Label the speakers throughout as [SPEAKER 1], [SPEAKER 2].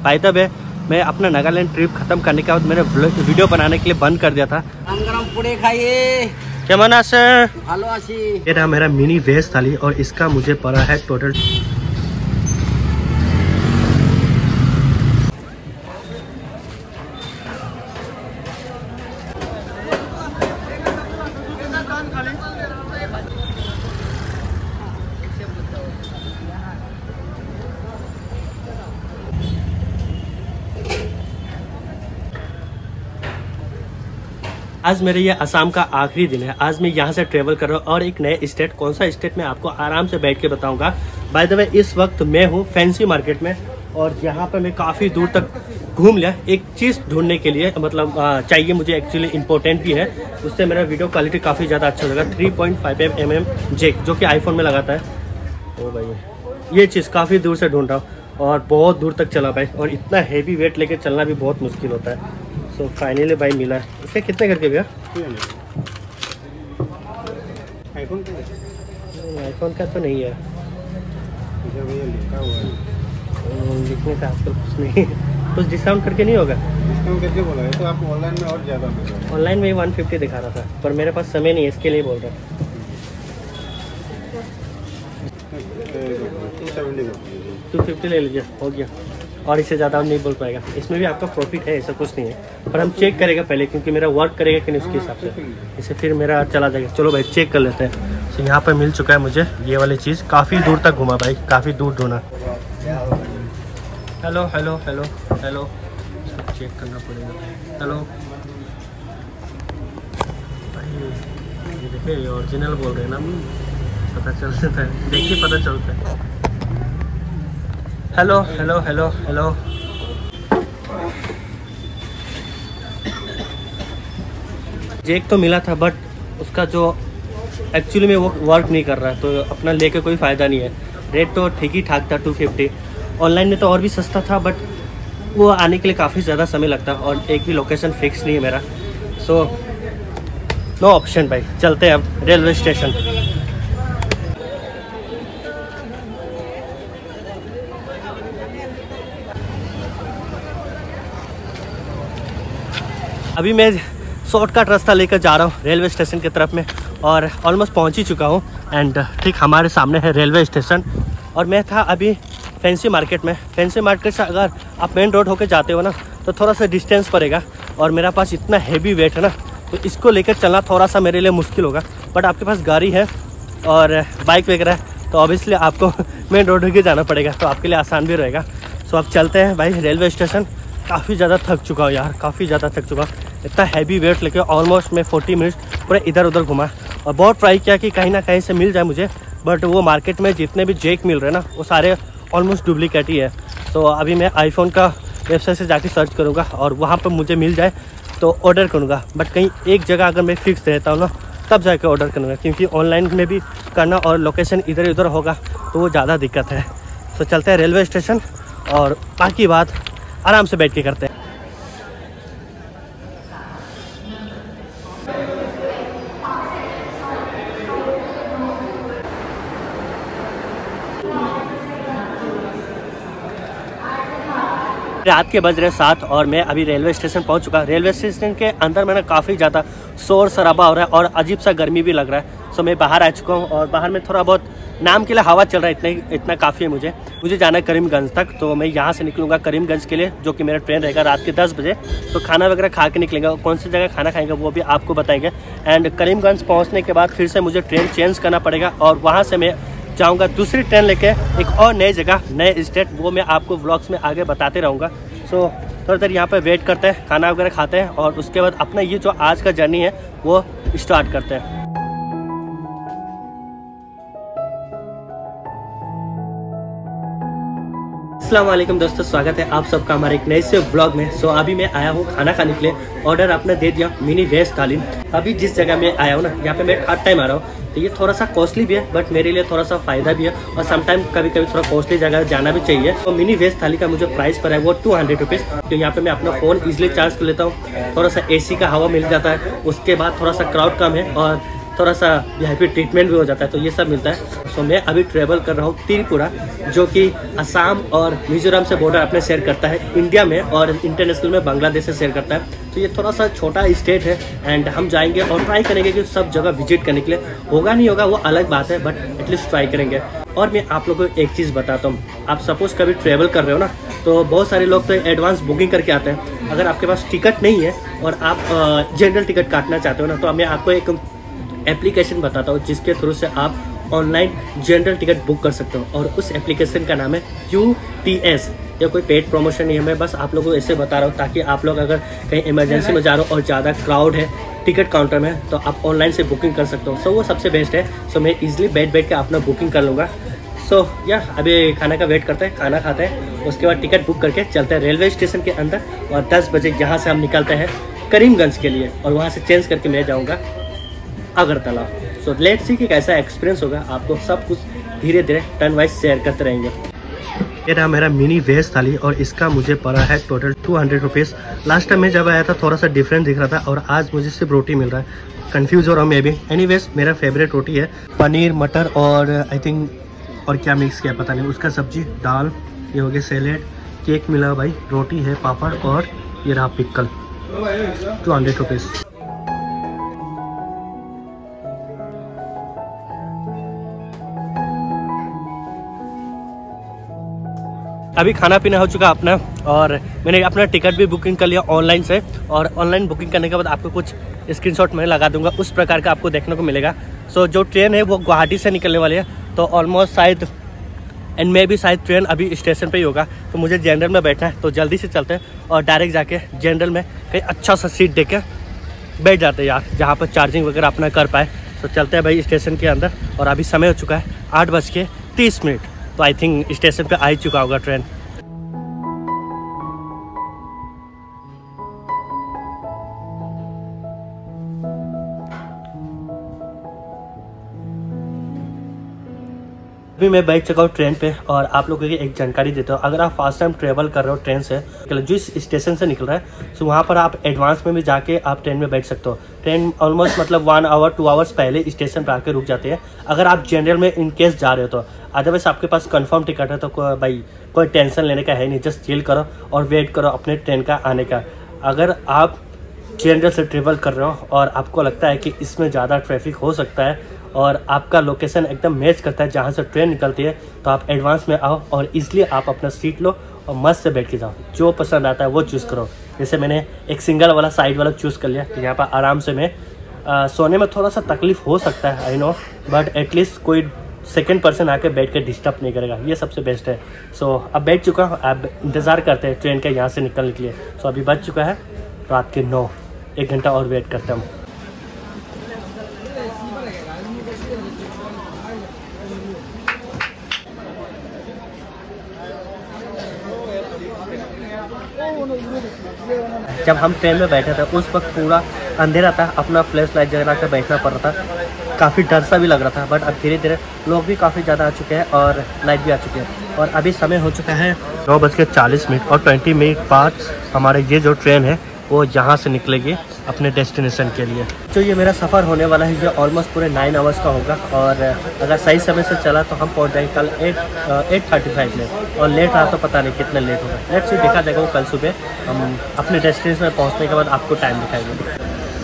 [SPEAKER 1] By the way मैं अपना Nagaland trip खत्म करने के बाद मैंने वीडियो बनाने के लिए बंद कर दिया था।
[SPEAKER 2] गरम पूड़े खाइए।
[SPEAKER 1] क्या मना सर?
[SPEAKER 2] भालो आसी।
[SPEAKER 1] ये रहा मेरा मिनी वेज थाली और इसका मुझे पड़ा है टोटल आज मेरे ये असम का आखिरी दिन है। आज मैं यहाँ से ट्रेवल कर रहा हूँ और एक नए स्टेट, कौन सा स्टेट में आपको आराम से बैठ के बताऊंगा। बाय द वे इस वक्त मैं हूँ फैंसी मार्केट में और यहाँ पर मैं काफ़ी दूर तक घूम लिया एक चीज़ ढूंढने के लिए, मतलब चाहिए मुझे, एक्चुअली इंपॉर्टेंट भी है। उससे मेरा वीडियो क्वालिटी काफ़ी ज़्यादा अच्छा होगा। 3.5mm जैक जो कि आईफोन में लगाता है। ओ भाई ये चीज़ काफ़ी दूर से ढूंढ रहा हूँ और बहुत दूर तक चला भाई, और इतना हैवी वेट लेके चलना भी बहुत मुश्किल होता है। सो फाइनली भाई मिला है। इसके कितने करके भैया? आईफोन का तो नहीं है, लिखने का आजकल कुछ नहीं। कुछ डिस्काउंट करके नहीं होगा?
[SPEAKER 3] डिस्काउंट करके बोला है तो आप ऑनलाइन में और ज़्यादा मिलेगा।
[SPEAKER 1] ऑनलाइन में 150 दिखा रहा था पर मेरे पास समय नहीं है, इसके लिए बोल रहा था। 250 ले लीजिए, हो गया। और इससे ज़्यादा हम नहीं बोल पाएगा। इसमें भी आपका प्रॉफिट है, ऐसा कुछ नहीं है, पर हम चेक करेगा पहले क्योंकि मेरा वर्क करेगा कि नहीं उसके हिसाब से, इससे फिर मेरा चला जाएगा। चलो भाई चेक कर लेते हैं। तो यहाँ पर मिल चुका है मुझे ये वाली चीज़। काफ़ी दूर तक घुमा भाई, काफ़ी दूर ढूंढा। Hello hello hello hello, check करना पड़ेगा। हेलो भाई, ये देखिए ओरिजिनल बोल रहे हैं ना, पता चल जाता है, देखिए पता चलता है। Hello hello hello hello, jack तो मिला था बट उसका जो एक्चुअली में वो वर्क नहीं कर रहा है, तो अपना लेके कोई फ़ायदा नहीं है। रेट तो ठीक ही ठाक था 250। ऑनलाइन में तो और भी सस्ता था बट वो आने के लिए काफ़ी ज़्यादा समय लगता और एक भी लोकेशन फिक्स नहीं है मेरा। सो नो ऑप्शन भाई, चलते हैं अब रेलवे स्टेशन। अभी मैं शॉर्टकट रास्ता लेकर जा रहा हूँ रेलवे स्टेशन की तरफ में और ऑलमोस्ट पहुँच ही चुका हूँ। एंड ठीक हमारे सामने है रेलवे स्टेशन और मैं था अभी फैंसी मार्केट में। फैंसी मार्केट से अगर आप मेन रोड होकर जाते हो ना तो थोड़ा सा डिस्टेंस पड़ेगा और मेरा पास इतना हैवी वेट है ना, तो इसको लेकर चलना थोड़ा सा मेरे लिए मुश्किल होगा। बट आपके पास गाड़ी है और बाइक वगैरह है तो ऑब्वियसली आपको मेन रोड होकर जाना पड़ेगा, तो आपके लिए आसान भी रहेगा। सो अब चलते हैं भाई रेलवे स्टेशन। काफ़ी ज़्यादा थक चुका हूँ यार, काफ़ी ज़्यादा थक चुका हूँ। इतना हैवी वेट लेके ऑलमोस्ट मैं 40 मिनट्स पूरे इधर उधर घुमा और बहुत ट्राई किया कि कहीं ना कहीं से मिल जाए मुझे, बट वो मार्केट में जितने भी जैक मिल रहे हैं ना वो सारे ऑलमोस्ट डुप्लीकेट ही है। तो अभी मैं आईफोन का वेबसाइट से जाके सर्च करूँगा और वहाँ पर मुझे मिल जाए तो ऑर्डर करूँगा। बट कहीं एक जगह अगर मैं फिक्स रहता हूँ ना तब जाके ऑर्डर करूँगा, क्योंकि ऑनलाइन में भी करना और लोकेशन इधर उधर होगा तो वो ज़्यादा दिक्कत है। तो चलते हैं रेलवे स्टेशन और बाकी बात आराम से बैठ के करते हैं। रात के बज रहे 7 और मैं अभी रेलवे स्टेशन पहुंच चुका। रेलवे स्टेशन के अंदर मैंने काफ़ी ज़्यादा शोर शराबा हो रहा है और अजीब सा गर्मी भी लग रहा है। सो मैं बाहर आ चुका हूं और बाहर में थोड़ा बहुत नाम के लिए हवा चल रहा है, इतना काफ़ी है। मुझे जाना है करीमगंज तक, तो मैं यहाँ से निकलूँगा करीमगंज के लिए, जो कि मेरा ट्रेन रहेगा रात के 10 बजे। तो खाना वगैरह खा के निकलेंगे, कौन सी जगह खाना खाएंगे वो भी आपको बताएंगे। एंड करीमगंज पहुँचने के बाद फिर से मुझे ट्रेन चेंज करना पड़ेगा और वहाँ से मैं जाऊँगा दूसरी ट्रेन लेके एक और नई जगह, नए स्टेट, वो मैं आपको व्लॉग्स में आगे बताते रहूँगा। सो थोड़ी देर यहाँ पे वेट करते हैं, खाना वगैरह खाते हैं और उसके बाद अपना ये जो आज का जर्नी है वो स्टार्ट करते हैं। अस्सलाम वालेकुम दोस्तों, स्वागत है आप सबका हमारे एक नए से व्लॉग में। सो अभी मैं आया हूँ खाना खाने के लिए। ऑर्डर आपने दे दिया मिनी वेज थाली। अभी जिस जगह में आया हूँ ना, यहाँ पे मैं थर्ड टाइम आ रहा हूँ, तो ये थोड़ा सा कॉस्टली भी है बट मेरे लिए थोड़ा सा फ़ायदा भी है और समटाइम कभी कभी थोड़ा कॉस्टली जगह जाना भी चाहिए। तो मिनी वेज थाली का मुझे प्राइस पर है वो 200 रुपीज़। तो यहाँ पे मैं अपना फ़ोन ईजिली चार्ज कर लेता हूँ, थोड़ा सा AC का हवा मिल जाता है, उसके बाद थोड़ा सा क्राउड कम है और थोड़ा सा VIP ट्रीटमेंट भी हो जाता है, तो ये सब मिलता है। सो मैं अभी ट्रेवल कर रहा हूँ त्रिपुरा, जो कि असम और मिजोरम से बॉर्डर अपने शेयर करता है इंडिया में, और इंटरनेशनल में बांग्लादेश से शेयर करता है। तो ये थोड़ा सा छोटा स्टेट है एंड हम जाएंगे और ट्राई करेंगे कि सब जगह विजिट करने के लिए। होगा नहीं होगा वो अलग बात है, बट एटलीस्ट ट्राई करेंगे। और मैं आप लोगों को एक चीज़ बताता हूँ, आप सपोज कभी ट्रेवल कर रहे हो ना, तो बहुत सारे लोग तो एडवांस बुकिंग करके आते हैं। अगर आपके पास टिकट नहीं है और आप जनरल टिकट काटना चाहते हो ना, तो मैं आपको एक एप्लीकेशन बताता हूँ जिसके थ्रू से आप ऑनलाइन जनरल टिकट बुक कर सकते हो। और उस एप्लीकेशन का नाम है UTS। या कोई पेड प्रमोशन नहीं है, मैं बस आप लोगों को ऐसे बता रहा हूँ ताकि आप लोग अगर कहीं इमरजेंसी में जा रहे हो और ज़्यादा क्राउड है टिकट काउंटर में, तो आप ऑनलाइन से बुकिंग कर सकते हो। सो वो सबसे बेस्ट है। सो मैं इजीली बैठ के अपना बुकिंग कर लूँगा। सो अभी खाना का वेट करते हैं, खाना खाते हैं, उसके बाद टिकट बुक करके चलते हैं रेलवे स्टेशन के अंदर। और 10 बजे यहाँ से हम निकलते हैं करीमगंज के लिए, और वहाँ से चेंज करके मैं जाऊँगा अगरतला। सो लेट्स सी कि कैसा एक्सपीरियंस होगा। आपको सब कुछ धीरे धीरे टर्न वाइज शेयर करते रहेंगे। ये रहा मेरा मिनी वेज थाली, और इसका मुझे पड़ा है टोटल 200 रुपीज़। लास्ट टाइम मैं जब आया था थोड़ा सा डिफरेंट दिख रहा था, और आज मुझे सिर्फ रोटी मिल रहा है। कंफ्यूज हो रहा हूँ मैं भी। एनीवेज मेरा फेवरेट रोटी है, पनीर मटर और आई थिंक और क्या मिक्स किया पता नहीं, उसका सब्जी दाल, ये हो गया सैलेड, केक मिला भाई, रोटी है, पापड़, और ये रहा पिक्कल। 200 रुपीज़। अभी खाना पीना हो चुका अपना, और मैंने अपना टिकट भी बुकिंग कर लिया ऑनलाइन से। और ऑनलाइन बुकिंग करने के बाद आपको कुछ स्क्रीनशॉट मैं लगा दूंगा, उस प्रकार का आपको देखने को मिलेगा। सो जो ट्रेन है वो गुवाहाटी से निकलने वाली है, तो ऑलमोस्ट शायद एंड मे भी शायद ट्रेन अभी स्टेशन पे ही होगा। तो मुझे जनरल में बैठना है, तो जल्दी से चलते हैं और डायरेक्ट जाके जनरल में कहीं अच्छा सा सीट दे के बैठ जाते हैं यार, जहाँ पर चार्जिंग वगैरह अपना कर पाए। तो चलते हैं भाई स्टेशन के अंदर, और अभी समय हो चुका है 8:30। तो आई थिंक स्टेशन पे आ ही चुका होगा ट्रेन। अभी मैं बैठ चुका हूँ ट्रेन पे, और आप लोगों की एक जानकारी देता हूँ। अगर आप फर्स्ट टाइम ट्रेवल कर रहे हो ट्रेन से, जिस स्टेशन से निकल रहा है, तो वहाँ पर आप एडवांस में भी जाके आप ट्रेन में बैठ सकते हो। ट्रेन ऑलमोस्ट मतलब 1 आवर 2 आवर्स पहले स्टेशन पर आके रुक जाते हैं, अगर आप जनरल में इन केस जा रहे हो तो। अदरवाइज आपके पास कंफर्म टिकट है तो भाई कोई टेंशन लेने का है नहीं, जस्ट चिल करो और वेट करो अपने ट्रेन का आने का। अगर आप जनरल से ट्रेवल कर रहे हो और आपको लगता है कि इसमें ज़्यादा ट्रैफिक हो सकता है और आपका लोकेशन एकदम मैच करता है जहाँ से ट्रेन निकलती है, तो आप एडवांस में आओ और इसलिए आप अपना सीट लो और मस्त से बैठ के जाओ। जो पसंद आता है वो चूज़ करो। जैसे मैंने एक सिंगल वाला साइड वाला चूज़ कर लिया, तो यहाँ पर आराम से मैं सोने में थोड़ा सा तकलीफ हो सकता है, आई नो, बट एटलीस्ट कोई सेकंड पर्सन आके बैठ के डिस्टर्ब नहीं करेगा, ये सबसे बेस्ट है। सो अब बैठ चुका हूँ, अब इंतज़ार करते हैं ट्रेन के यहाँ से निकलने के लिए। सो अभी बज चुका है रात के 9, 1 घंटा और वेट करते हैं हम। जब हम ट्रेन में बैठे थे उस वक्त पूरा अंधेरा था, अपना फ्लैश लाइट जला कर बैठना पड़ रहा था, काफ़ी डर सा भी लग रहा था। बट अब धीरे धीरे लोग भी काफ़ी ज़्यादा आ चुके हैं और लाइट भी आ चुकी है, और अभी समय हो चुका है 9:40 और 20 मिनट बाद हमारे ये जो ट्रेन है वो यहाँ से निकलेगी अपने डेस्टिनेशन के लिए। जो ये मेरा सफ़र होने वाला है ये ऑलमोस्ट पूरे 9 आवर्स का होगा, और अगर सही समय से चला तो हम पहुँच जाएंगे कल 8:35 में, और लेट रहा तो पता नहीं कितना लेट होगा। लेट से देखा जाएगा वो कल सुबह हम अपने डेस्टिनेशन में पहुँचने के बाद आपको टाइम दिखाएंगे।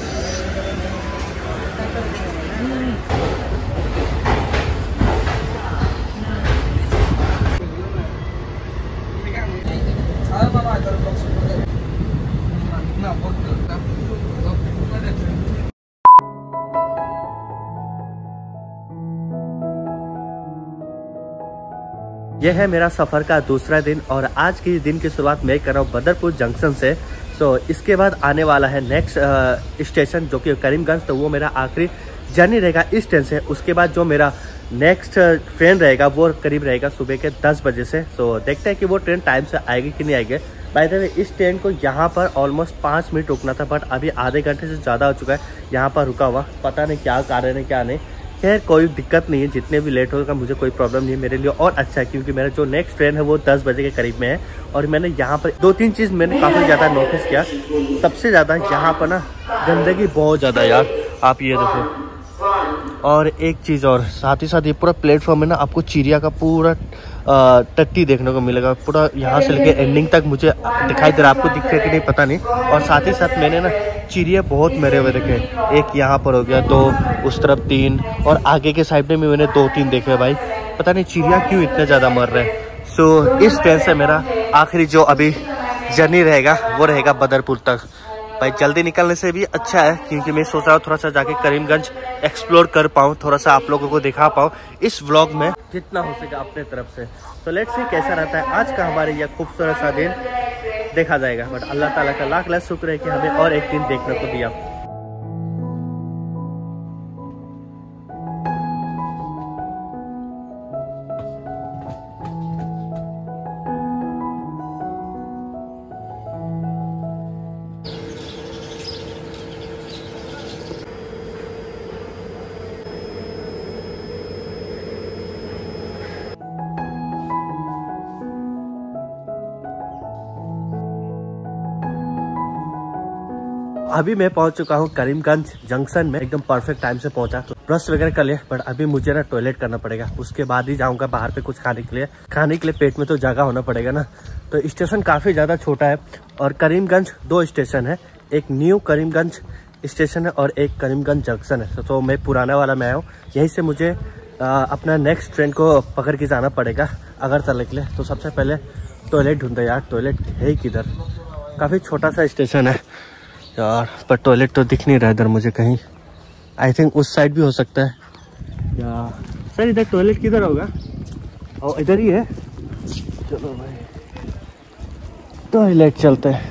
[SPEAKER 1] यह है मेरा सफ़र का दूसरा दिन, और आज के दिन की शुरुआत मैं कर रहा हूँ बदरपुर जंक्शन से। सो इसके बाद आने वाला है नेक्स्ट स्टेशन जो कि करीमगंज, तो वो मेरा आखिरी जर्नी रहेगा इस ट्रेन से। उसके बाद जो मेरा नेक्स्ट ट्रेन रहेगा वो करीब रहेगा सुबह के 10 बजे से। सो देखते हैं कि वो ट्रेन टाइम से आएगी कि नहीं आएगी। बाय द वे इस ट्रेन को यहाँ पर ऑलमोस्ट 5 मिनट रुकना था, बट अभी आधे घंटे से ज़्यादा हो चुका है यहाँ पर रुका हुआ। पता नहीं क्या कारण है क्या नहीं, खैर कोई दिक्कत नहीं है, जितने भी लेट होगा मुझे कोई प्रॉब्लम नहीं है, मेरे लिए और अच्छा है, क्योंकि मेरा जो नेक्स्ट ट्रेन है वो 10 बजे के करीब में है। और मैंने यहाँ पर 2-3 चीज़ मैंने काफ़ी ज़्यादा नोटिस किया। सबसे ज़्यादा यहाँ पर ना गंदगी बहुत ज़्यादा यार, आप ये देखो और एक चीज़ और, साथ ही साथ ये पूरा प्लेटफॉर्म है ना, आपको चिड़िया का पूरा टट्टी देखने को मिलेगा, पूरा यहाँ से लेके एंडिंग तक मुझे दिखाई दे रहा है। आपको दिख रहा है कि नहीं पता नहीं। और साथ ही साथ मैंने ना चिड़िया बहुत मेरे हुए देखे, एक यहाँ पर हो गया, 2 उस तरफ 3, और आगे के साइड में भी मैंने 2-3 देखे भाई। पता नहीं चिड़िया क्यों इतने ज़्यादा मर रहे हैं। सो इस ट्रेन से मेरा आखिरी जो अभी जर्नी रहेगा वो रहेगा बदरपुर तक। भाई जल्दी निकलने से भी अच्छा है, क्योंकि मैं सोच रहा हूँ थोड़ा सा जाके करीमगंज एक्सप्लोर कर पाऊँ, थोड़ा सा आप लोगों को दिखा पाऊँ इस व्लॉग में जितना हो सके अपने तरफ से। तो लेट्स सी कैसा रहता है आज का हमारे यह खूबसूरत सा दिन, देखा जाएगा। बट अल्लाह ताला का लाख लाख शुक्र है कि हमें और एक दिन देखने को दिया। अभी मैं पहुंच चुका हूं करीमगंज जंक्शन में, एकदम परफेक्ट टाइम से पहुंचा। तो ब्रश वगैरह कर लिया, बट अभी मुझे ना टॉयलेट करना पड़ेगा, उसके बाद ही जाऊंगा बाहर पे कुछ खाने के लिए। पेट में तो जगह होना पड़ेगा ना। तो स्टेशन काफ़ी ज़्यादा छोटा है, और करीमगंज 2 स्टेशन है, एक न्यू करीमगंज स्टेशन है और एक करीमगंज जंक्शन है। तो मैं पुराना वाला में आया हूँ, यहीं से मुझे अपना नेक्स्ट ट्रेन को पकड़ के जाना पड़ेगा अगरतला के लिए। तो सबसे पहले टॉयलेट ढूंढते यार, टॉयलेट है किधर। काफ़ी छोटा सा स्टेशन है यार, पर टॉयलेट तो दिख नहीं रहा इधर मुझे कहीं। आई थिंक उस साइड भी हो सकता है या सर, इधर टॉयलेट किधर होगा? और इधर ही है। चलो भाई टॉयलेट चलते हैं।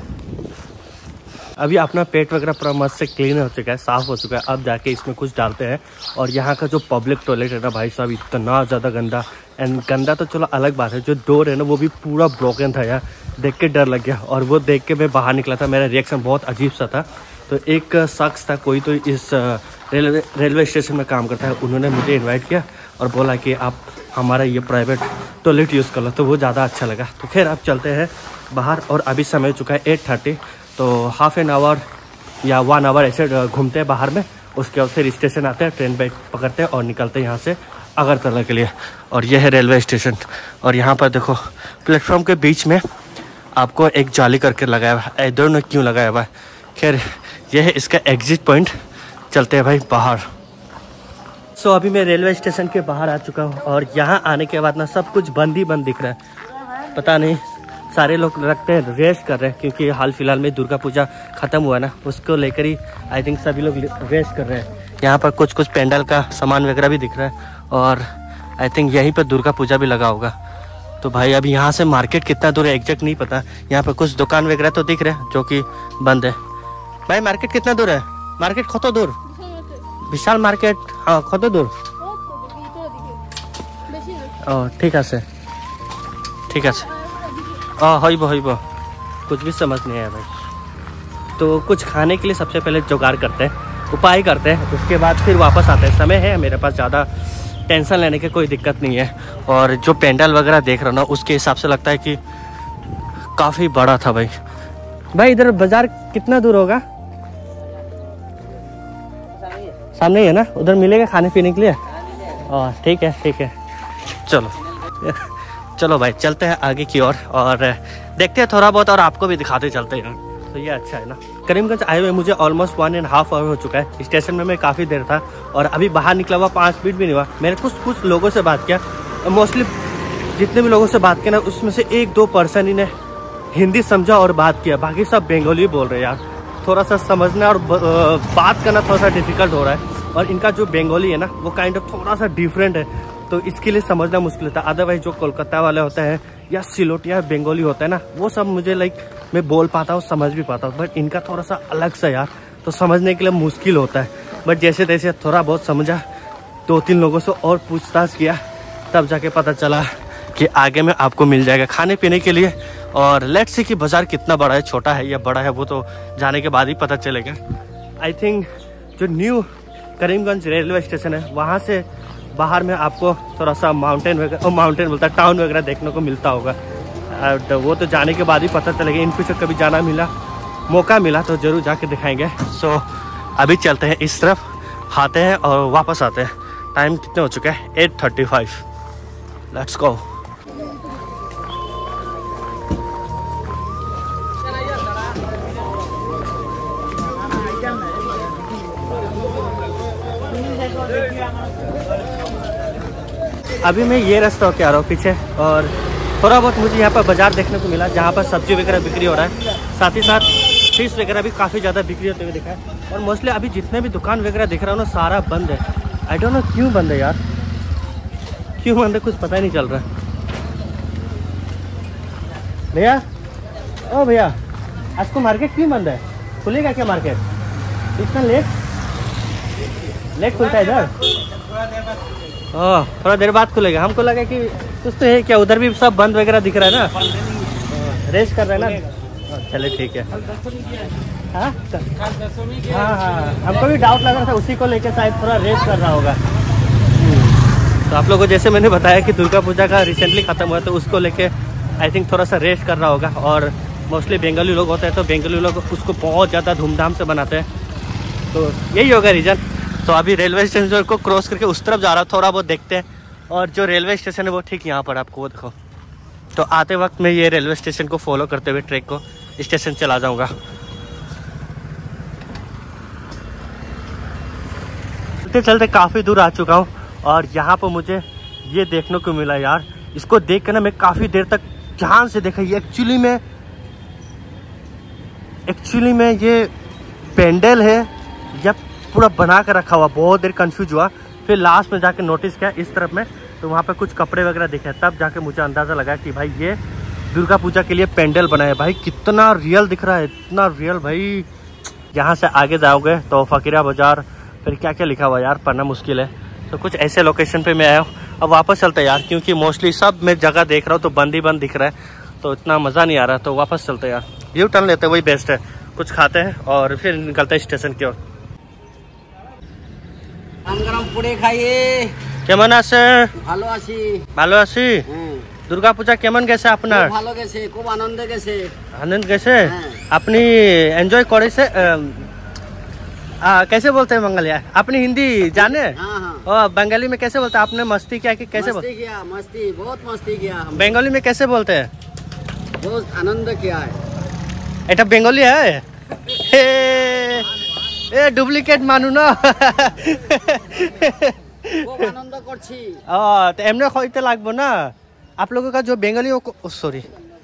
[SPEAKER 1] अभी अपना पेट वगैरह पूरा मस्त से क्लीन हो चुका है, साफ़ हो चुका है। अब जाके इसमें कुछ डालते हैं। और यहाँ का जो पब्लिक टॉयलेट है ना भाई साहब, इतना ज़्यादा गंदा। एंड गंदा तो चलो अलग बात है, जो डोर है ना वो भी पूरा ब्रोकन था यार, देख के डर लग गया। और वो देख के मैं बाहर निकला था, मेरा रिएक्शन बहुत अजीब सा था। तो एक शख्स था, कोई तो इस रेलवे स्टेशन में काम करता है, उन्होंने मुझे इन्वाइट किया और बोला कि आप हमारा ये प्राइवेट टॉयलेट यूज़ कर लो। तो वो ज़्यादा अच्छा लगा। तो खैर अब चलते हैं बाहर। और अभी समय चुका है 8:30, तो हाफ एन आवर या 1 आवर ऐसे घूमते हैं बाहर में। उसके बाद फिर स्टेशन आते हैं, ट्रेन बैग पकड़ते हैं और निकलते हैं यहाँ से अगरतला के लिए। और यह है रेलवे स्टेशन। और यहाँ पर देखो प्लेटफॉर्म के बीच में आपको एक जाली करके लगाया हुआ है, आई डोंट नो क्यों लगाया हुआ है। खैर यह है इसका एग्जिट पॉइंट। चलते हैं भाई बाहर। सो अभी मैं रेलवे स्टेशन के बाहर आ चुका हूँ, और यहाँ आने के बाद ना सब कुछ बंद ही बंद दिख रहा है। पता नहीं, सारे लोग लगते हैं रेस्ट कर रहे हैं, क्योंकि हाल फिलहाल में दुर्गा पूजा ख़त्म हुआ ना, उसको लेकर ही आई थिंक सभी लोग रेस्ट कर रहे हैं। यहाँ पर कुछ कुछ पेंडल का सामान वगैरह भी दिख रहा है, और आई थिंक यहीं पर दुर्गा पूजा भी लगा होगा। तो भाई अभी यहाँ से मार्केट कितना दूर है एग्जैक्ट नहीं पता। यहाँ पर कुछ दुकान वगैरह तो दिख रहे हैं जो कि बंद है। भाई मार्केट कितना दूर है? मार्केट कत दूर? विशाल मार्केट हाँ कत दूर? ठीक है ठीक है। हईब कुछ भी समझ नहीं आया भाई। तो कुछ खाने के लिए सबसे पहले जुगाड़ करते हैं, उपाय करते हैं, उसके बाद फिर वापस आते हैं। समय है मेरे पास, ज़्यादा टेंशन लेने की कोई दिक्कत नहीं है। और जो पेंडल वगैरह देख रहा हूँ ना, उसके हिसाब से लगता है कि काफ़ी बड़ा था भाई। भाई इधर बाजार कितना दूर होगा? सामने ही है ना, उधर मिलेगा खाने पीने के लिए? ठीक है ठीक है, चलो भाई चलते हैं आगे की ओर और देखते हैं थोड़ा बहुत, और आपको भी दिखाते चलते हैं। तो ये अच्छा है ना। करीमगंज आए हुए मुझे ऑलमोस्ट 1.5 आवर हो चुका है। स्टेशन में मैं काफ़ी देर था, और अभी बाहर निकला हुआ 5 मिनट भी नहीं हुआ। मैंने कुछ लोगों से बात किया, मोस्टली जितने भी लोगों से बात किया ना, उसमें से 1-2 पर्सन ही ने हिंदी समझा और बात किया, बाकी सब बंगाली बोल रहे हैं यार। थोड़ा सा समझना और बात करना थोड़ा सा डिफिकल्ट हो रहा है। और इनका जो बंगाली है ना, वो काइंड ऑफ थोड़ा सा डिफरेंट है, तो इसके लिए समझना मुश्किल होता है। अदरवाइज जो कोलकाता वाले होते हैं या सिलोटिया बंगाली होता है ना, वो सब मुझे मैं बोल पाता हूँ, समझ भी पाता हूँ। बट इनका थोड़ा सा अलग सा यार, तो समझने के लिए मुश्किल होता है। बट जैसे तैसे थोड़ा बहुत समझा, 2-3 लोगों से और पूछताछ किया, तब जाके पता चला कि आगे में आपको मिल जाएगा खाने पीने के लिए। और लेट्स सी कि बाज़ार कितना बड़ा है, छोटा है या बड़ा है, वो तो जाने के बाद ही पता चलेगा। आई थिंक जो न्यू करीमगंज रेलवे स्टेशन है, वहाँ से बाहर में आपको थोड़ा सा माउंटेन बोलता है टाउन वगैरह देखने को मिलता होगा। तो वो तो जाने के बाद ही पता चलेगा। इन फ्यूचर कभी जाना मौका मिला तो ज़रूर जाके दिखाएंगे। सो अभी चलते हैं इस तरफ खाते हैं और वापस आते हैं। टाइम कितने हो चुके हैं? 8:35। Let's go. अभी मैं ये रास्ता होके आ रहा हूँ पीछे, और थोड़ा बहुत मुझे यहाँ पर बाज़ार देखने को मिला जहाँ पर सब्जी वगैरह बिक्री हो रहा है। साथ ही साथ फिश वगैरह भी काफ़ी ज़्यादा बिक्री होते हुए दिखा है। और मोस्टली अभी जितने भी दुकान वगैरह दिख रहा है ना, सारा बंद है। आई डोंट नो क्यों बंद है यार, क्यों बंद है कुछ पता ही नहीं चल रहा है। भैया, ओ भैया, आज को मार्केट क्यों बंद है? खुलेगा क्या मार्केट इतना लेट खुलता है इधर? थोड़ा देर बाद खुलेगा। हमको लगा कि कुछ तो है क्या, उधर भी सब बंद वगैरह दिख रहा है ना, रेस्ट कर रहे हैं ना। चले ठीक है। हाँ हाँ, हमको भी डाउट लग रहा था, उसी को लेकर शायद थोड़ा रेस्ट कर रहा होगा। तो आप लोगों को जैसे मैंने बताया कि दुर्गा पूजा का रिसेंटली ख़त्म हुआ, तो उसको लेके आई थिंक थोड़ा सा रेस्ट कर रहा होगा। और मोस्टली बंगाली लोग होते हैं, तो बंगाली लोग उसको बहुत ज़्यादा धूमधाम से बनाते हैं, तो यही होगा रीज़न। तो अभी रेलवे स्टेशन को क्रॉस करके उस तरफ जा रहा हूँ, थोड़ा बहुत देखते हैं। और जो रेलवे स्टेशन है वो ठीक यहाँ पर आपको वो देखो। तो आते वक्त मैं ये रेलवे स्टेशन को फॉलो करते हुए ट्रैक को स्टेशन चला जाऊँगा। चलते चलते काफ़ी दूर आ चुका हूँ, और यहाँ पर मुझे ये देखने को मिला यार। इसको देख कर ना मैं काफ़ी देर तक ध्यान से देखा। ये एक्चुअली में ये पेंडल है या पूरा बना कर रखा हुआ। बहुत देर कंफ्यूज हुआ, फिर लास्ट में जाके नोटिस किया इस तरफ में, तो वहाँ पे कुछ कपड़े वगैरह दिखे, तब जाके मुझे अंदाज़ा लगा कि भाई ये दुर्गा पूजा के लिए पेंडल बनाया है। भाई कितना रियल दिख रहा है, इतना रियल भाई। यहाँ से आगे जाओगे तो फकीरा बाजार, फिर क्या क्या लिखा हुआ यार, पढ़ना मुश्किल है। तो कुछ ऐसे लोकेशन पे मैं आया हूँ। अब वापस चलते यार, क्योंकि मोस्टली सब मैं जगह देख रहा हूँ तो बंद ही बंद दिख रहा है, तो इतना मज़ा नहीं आ रहा। तो वापस चलते यार, यू टर्न लेते वही बेस्ट है। कुछ खाते हैं और फिर निकलते हैं स्टेशन की ओर।
[SPEAKER 2] गरम पुड़े खाइए।
[SPEAKER 1] কেমন আছে?
[SPEAKER 2] ভালো আছি।
[SPEAKER 1] ভালো আছি। দুর্গা পূজা কেমন গেছে আপনার?
[SPEAKER 2] ভালো গেছে, খুব আনন্দ গেছে।
[SPEAKER 1] आनंद গেছে? আপনি এনজয় করেছে? कैसे बोलते हैं बंगाली? अपनी हिंदी जाने?
[SPEAKER 2] हाँ हाँ।
[SPEAKER 1] और बंगाली में कैसे बोलते हैं? आपने मस्ती क्या कि कैसे
[SPEAKER 2] मस्ती किया, मस्ती बहुत मस्ती किया।
[SPEAKER 1] बंगाली में कैसे बोलते हैं?
[SPEAKER 2] बहुत आनंद किया है।
[SPEAKER 1] এটা বেঙ্গলি है? এ ডুপ্লিকেট মানু না।
[SPEAKER 2] খুব আনন্দ করছি।
[SPEAKER 1] তো এমনি হইতে লাগবে না। आप लोगों का जो बंगाली हो, सॉरी,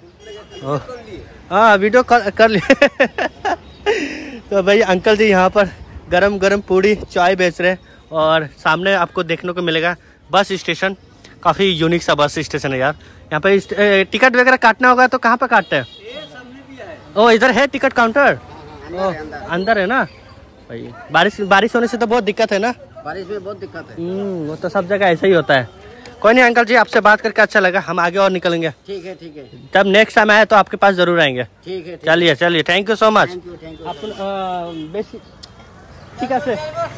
[SPEAKER 1] हाँ वीडियो कर लिए। तो भाई अंकल जी यहाँ पर गरम गरम पूड़ी चाय बेच रहे हैं, और सामने आपको देखने को मिलेगा बस स्टेशन। काफ़ी यूनिक सा बस स्टेशन है यार। यहाँ पे टिकट वगैरह काटना होगा तो कहाँ पर काटते हैं? ओ इधर है टिकट काउंटर? अंदर है ना भाई। बारिश होने से तो बहुत दिक्कत है ना।
[SPEAKER 2] बारिश में बहुत दिक्कत है।
[SPEAKER 1] वो तो सब जगह ऐसा ही होता है। कोई नहीं अंकल जी, आपसे बात करके अच्छा लगा। हम आगे और निकलेंगे।
[SPEAKER 2] ठीक है ठीक है।
[SPEAKER 1] जब नेक्स्ट टाइम आए तो आपके पास जरूर आएंगे।
[SPEAKER 2] ठीक है।
[SPEAKER 1] चलिए चलिए, thank you so much.
[SPEAKER 2] Thank you.
[SPEAKER 1] ठीक है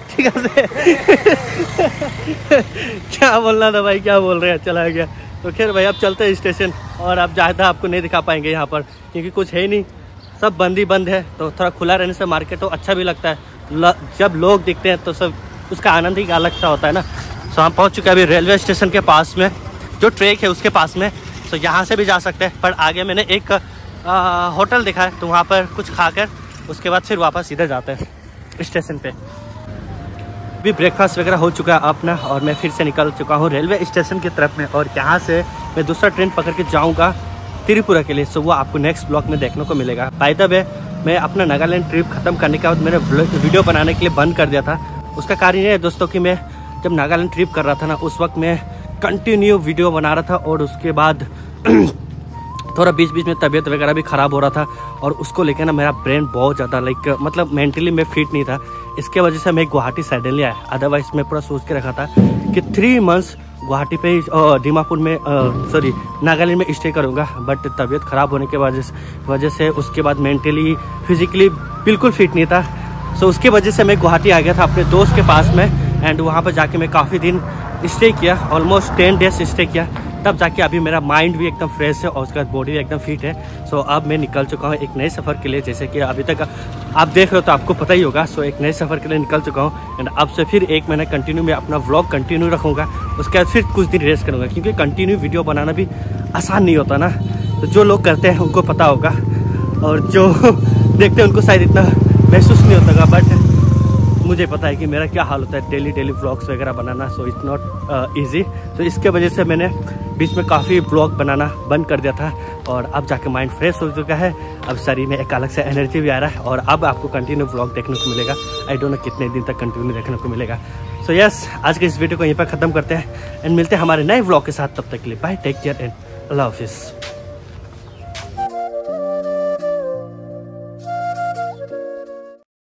[SPEAKER 1] क्या बोलना था भाई, क्या बोल रहे हैं, चला गया। तो खैर भाई अब चलते हैं स्टेशन, और अब ज़्यादा आपको नहीं दिखा पाएंगे यहाँ पर, क्योंकि कुछ है ही नहीं, सब बंद ही बंद है। तो थोड़ा खुला रहने से मार्केट तो अच्छा भी लगता है। जब लोग दिखते हैं तो सब उसका आनंद ही अलग सा होता है ना। तो हम पहुँच चुके हैं अभी रेलवे स्टेशन के पास में, जो ट्रैक है उसके पास में। तो यहाँ से भी जा सकते हैं, पर आगे मैंने एक होटल देखा है, तो वहाँ पर कुछ खाकर उसके बाद फिर वापस इधर जाते हैं स्टेशन पे। अभी ब्रेकफास्ट वगैरह हो चुका है अपना, और मैं फिर से निकल चुका हूँ रेलवे स्टेशन की तरफ में, और यहाँ से मैं दूसरा ट्रेन पकड़ के जाऊँगा त्रिपुरा के लिए। सो वो आपको नेक्स्ट ब्लॉग में देखने को मिलेगा। बाय द वे, मैं अपना नागालैंड ट्रिप खत्म करने के बाद मैंने वीडियो बनाने के लिए बंद कर दिया था। उसका कारण ये है दोस्तों कि मैं जब नागालैंड ट्रिप कर रहा था ना, उस वक्त मैं कंटिन्यू वीडियो बना रहा था, और उसके बाद थोड़ा बीच बीच में तबीयत वगैरह भी ख़राब हो रहा था, और उसको लेकर ना मेरा ब्रेन बहुत ज़्यादा मतलब मेंटली मैं फिट नहीं था। इसके वजह से मैं गुवाहाटी सडनली आया। अदरवाइज मैं पूरा सोच के रखा था कि 3 मंथ्स गुवाहाटी पे दीमापुर में सॉरी नागालैंड में स्टे करूँगा, बट तबीयत ख़राब होने के वजह से उसके बाद मेंटली फिजिकली बिल्कुल फिट नहीं था। सो उसके वजह से मैं गुवाहाटी आ गया था अपने दोस्त के पास में, एंड वहाँ पर जाके मैं काफ़ी दिन स्टे किया, ऑलमोस्ट 10 डेज स्टे किया। तब जाके अभी मेरा माइंड भी एकदम फ्रेश है और उसके बाद बॉडी भी एकदम फिट है। सो अब मैं निकल चुका हूँ एक नए सफ़र के लिए, जैसे कि अभी तक आप देख रहे हो तो आपको पता ही होगा। सो एक नए सफ़र के लिए निकल चुका हूँ एंड अब से फिर एक महीना कंटिन्यू मैं अपना व्लॉग कंटिन्यू रखूँगा। उसके बाद फिर कुछ दिन रेस्ट करूँगा, क्योंकि कंटिन्यू वीडियो बनाना भी आसान नहीं होता ना। तो जो लोग करते हैं उनको पता होगा और जो देखते हैं उनको शायद इतना महसूस नहीं होता, बट मुझे पता है कि मेरा क्या हाल होता है डेली व्लॉग्स वगैरह बनाना। So it's not easy. तो इसके वजह से मैंने बीच में काफ़ी व्लॉग बनाना बंद कर दिया था और अब जाके माइंड फ्रेश हो चुका है। अब शरीर में एक अलग से एनर्जी भी आ रहा है और अब आपको कंटिन्यू व्लॉग देखने को मिलेगा। आई डोंट नो कितने दिन तक कंटिन्यू देखने को मिलेगा। सो यस, आज के इस वीडियो को यहीं पर ख़त्म करते हैं एंड मिलते हैं हमारे नए व्लॉग के साथ। तब तक के लिए बाय, टेक केयर एंड अल्लाह हाफिज़।